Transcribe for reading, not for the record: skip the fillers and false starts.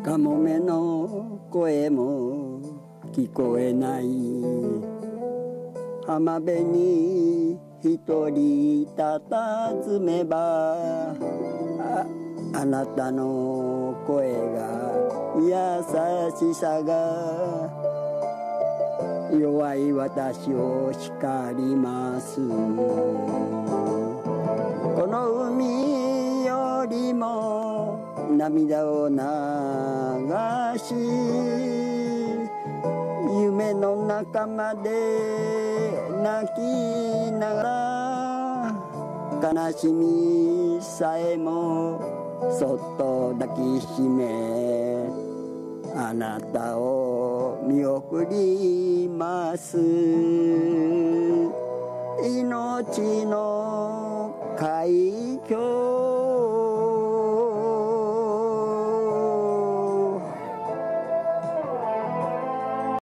カモメの声も聞こえない。浜辺に一人佇めば、あなたの声が優しさが弱い私を叱ります。この海よりも涙を流し、夢の中まで泣きながら、悲しみさえもそっと抱きしめ、あなたを見送ります。命の海峡